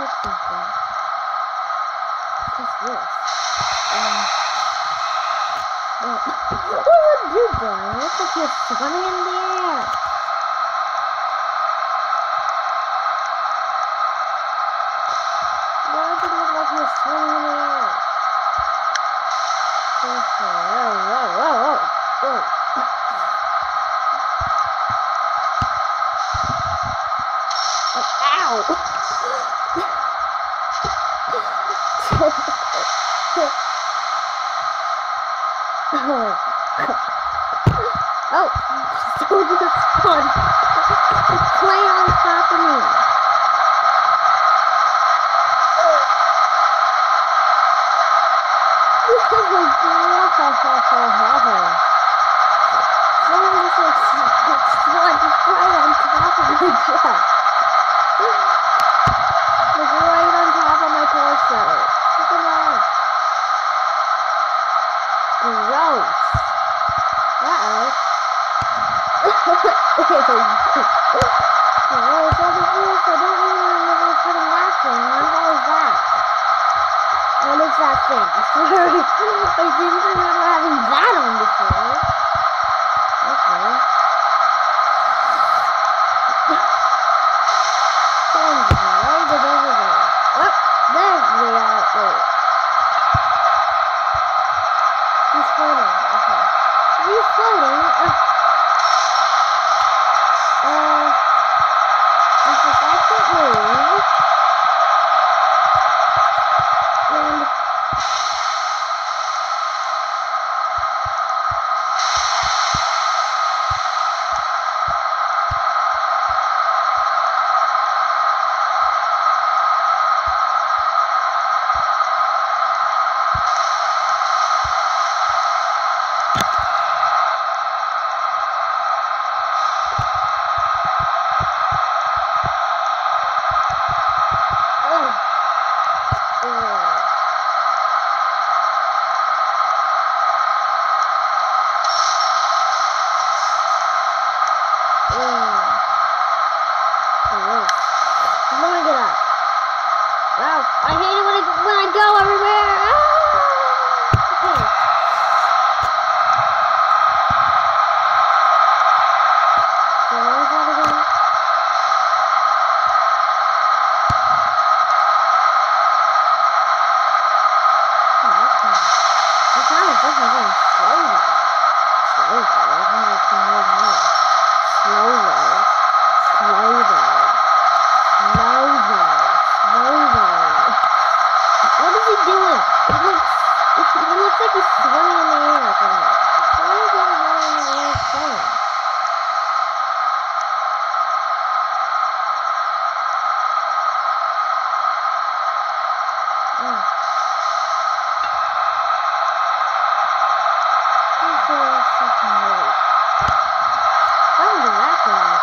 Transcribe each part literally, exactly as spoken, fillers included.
pick something. Just this. Um, well, what was that dude doing? It looks like he was swimming in the air. Why did it look like he was swimming in the air? Just, uh, whoa, whoa, whoa, whoa, whoa. Ow! Oh, so just fun. Play on top of me. Someone just like sludge right on top of my chest. Like right on top of my torso. Look at that. Gross. Uh-oh. Oh, it's over here, so I don't even remember putting that thing on. What was that? What is that thing? I swear I didn't remember having that on before. Okay. Someone's right over there. Oh, there we are. Wait. He's floating. Okay. He's floating. Uh, uh, if I can't move, and I hate it when I, when I go everywhere. Ah! Okay. So what was that again? Oh, okay. This sound is definitely going slowly. Slowly. I think it's more than that. Slowly. Slowly. Slowly. Slowly. What is he doing? He looks, he looks like he's swimming in the air. Why is he swimming in the air swimming? Oh. He's doing something right. What happened to that guy?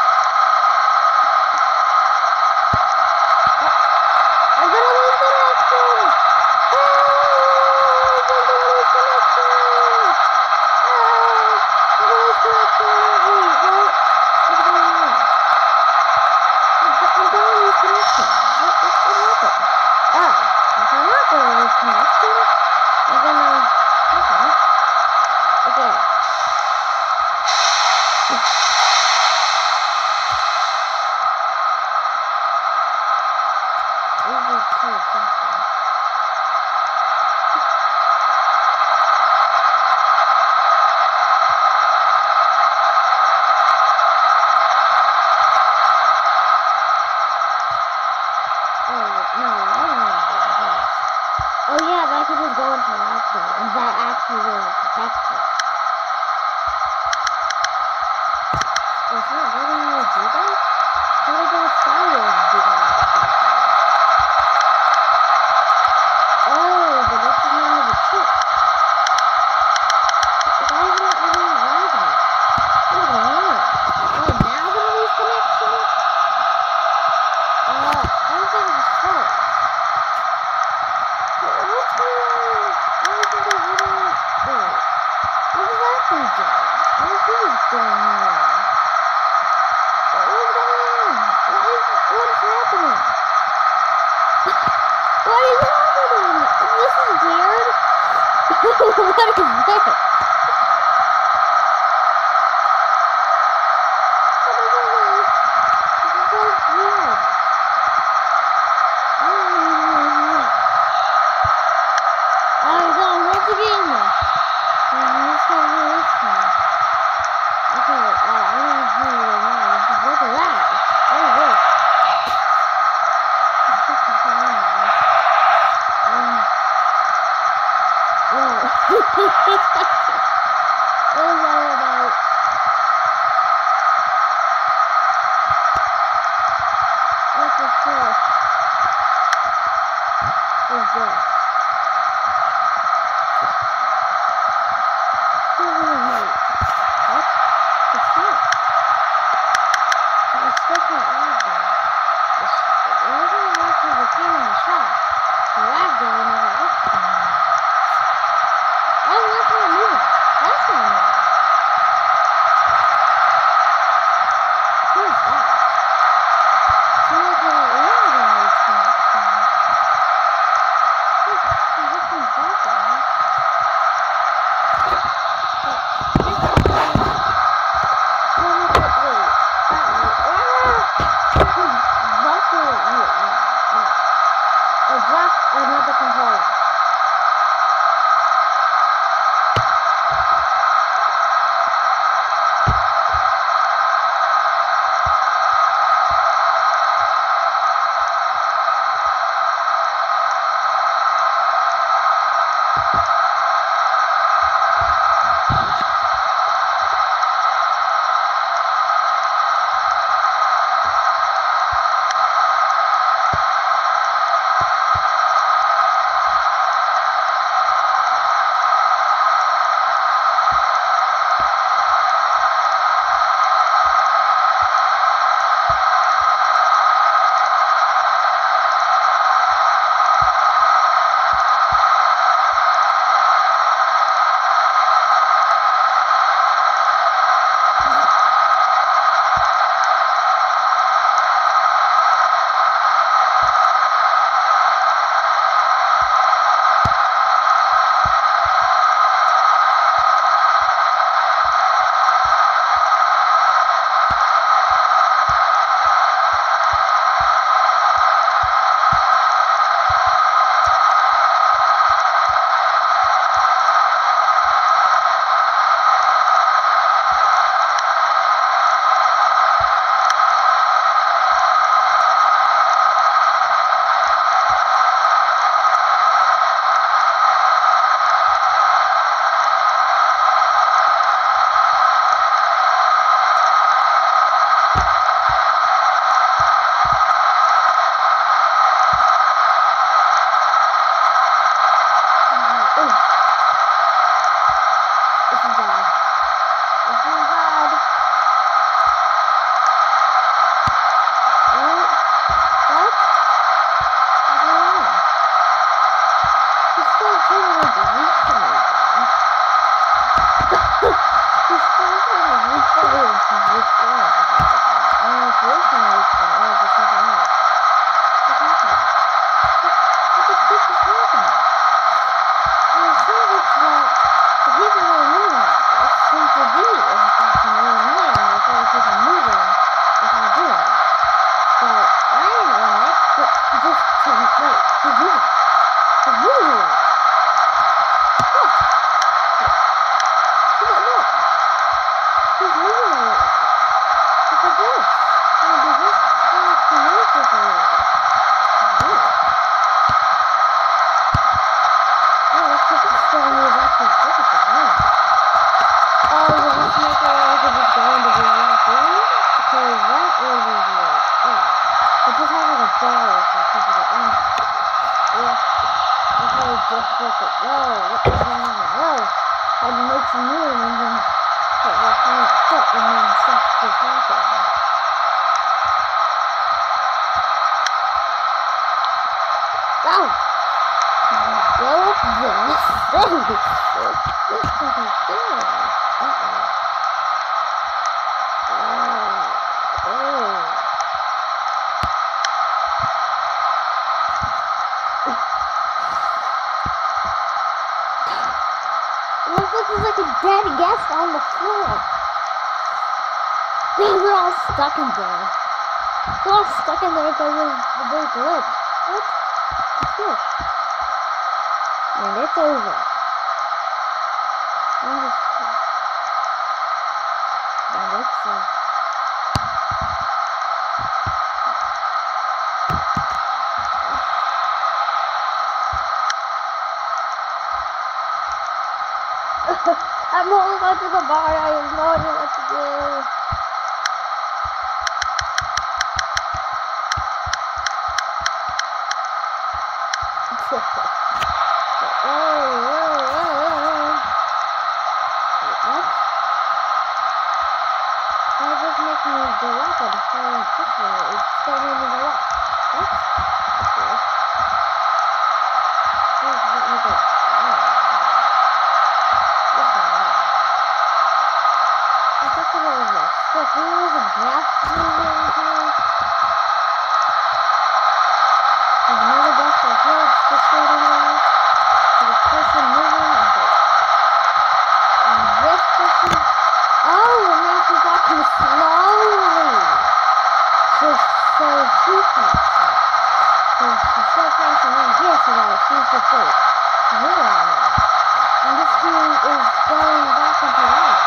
I'm gonna lose connection! Ah, I'm gonna lose connection! Ah, I'm gonna lose connection! Wait, what? What's going on? I'm, I'm gonna lose connection. What, what, what happened? Oh, if I'm not gonna lose connection, I'm gonna... Okay. Okay. Over to something. Oh, no, I don't want to do this. Oh, yeah, but I could just go into lockdown, and that actually will protect me. Oh, it's not letting me do that? How do I go outside and do that? stuck in lag there. The only thing I like is the game in the shop. The lag there never worked for me. I'm not gonna move it. That's not moving. Who's that? Someone could have learned all these things. What the heck is that guy? I dropped another controller. Stuck in there. They're all stuck in there because of the big glitch. What? The fish. And it's over. And it's over. And it's over. I'm holding on to the bar. I have no idea what to do. oh, oh, oh, oh. Wait, what? Why does this make me go lock on the phone this way. It's still moving the lock. What? That's weird. Here's what we got. What's going on? I think there was a stick. There was a gas moving here. There's another desk right here. It's just right over there. There's a person moving. Okay. And this person. Oh, and now she's walking slowly. So, so she can't see. So she's still passing in here, so that she's the foot. Hold on now. And this dude is going back into that.